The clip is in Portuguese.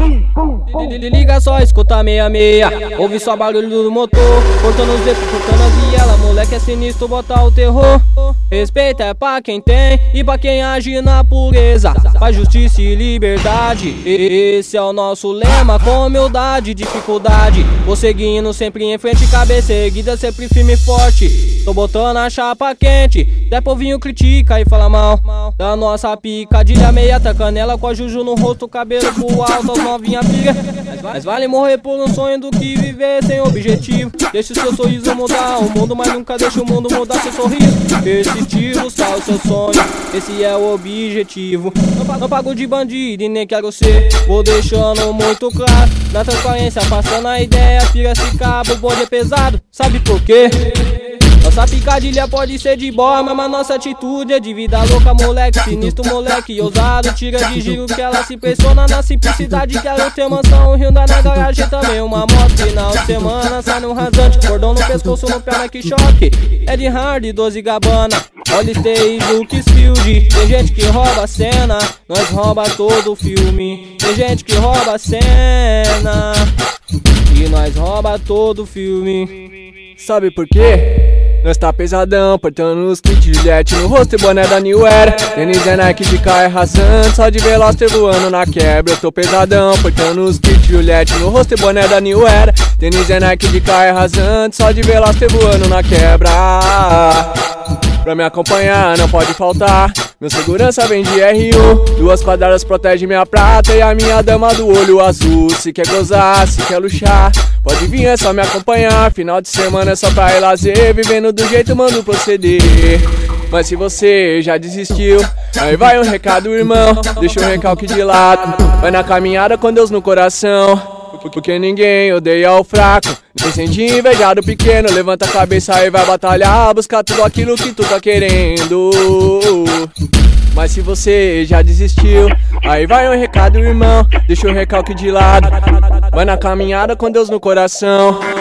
Liga só, escuta meia. Ouve só barulho do motor, cortando os dedos, cortando as vielas. Moleque é sinistro, bota o terror. Respeito é pra quem tem e pra quem age na pureza. Faz justiça e liberdade, esse é o nosso lema. Com humildade, dificuldade, vou seguindo sempre em frente, cabeça erguida, sempre firme e forte. Tô botando a chapa quente, até povinho critica e fala mal da nossa picadilha. Meia tá canela com a juju no rosto, cabelo pro alto, as novinha pira. Mas vale morrer por um sonho do que viver sem objetivo. Deixa o seu sorriso mudar o mundo, mas nunca deixa o mundo mudar seu sorriso. Persistir, buscar o seu sonho, esse é o objetivo. Não pago de bandido e nem quero ser, vou deixando muito claro. Na transparência, passando a ideia, tira esse cabo, o bonde é pesado. Sabe por quê? Nossa picadilha pode ser de boa, mas nossa atitude é de vida louca. Moleque sinistro, moleque ousado, tira de giro que ela se impressiona na simplicidade. Quero ter mansão, Hyundai na garagem, também uma moto. Final de semana, sai num rasante, cordão no pescoço, no pé, que choque. É de hard, 12 Gabbana, olha Stay, Luxfield. Tem gente que rouba a cena, nós rouba todo o filme. Tem gente que rouba a cena e nós rouba todo o filme. Sabe por quê? Nós tá pesadão, portando os kits Juliette no rosto e boné da New Era. Tênis é Nike de cá é rasante, só de Veloster voando na quebra. Eu tô pesadão, portando os kits Juliette no rosto e boné da New Era. Tênis é Nike de cá é rasante, só de Veloster voando na quebra. Pra me acompanhar não pode faltar, meu segurança vem de R1. 2 quadradas protege minha prata e a minha dama do olho azul. Se quer gozar, se quer luxar, pode vir, é só me acompanhar. Final de semana é só pra ir lazer, vivendo do jeito mando proceder. Mas se você já desistiu, aí vai um recado, irmão, deixa o recalque de lado. Vai na caminhada com Deus no coração, porque ninguém odeia o fraco. Nem sente inveja do pequeno, levanta a cabeça e vai batalhar, buscar tudo aquilo que tu tá querendo. Mas se você já desistiu, aí vai um recado, irmão, deixa o recalque de lado. Vai na caminhada com Deus no coração,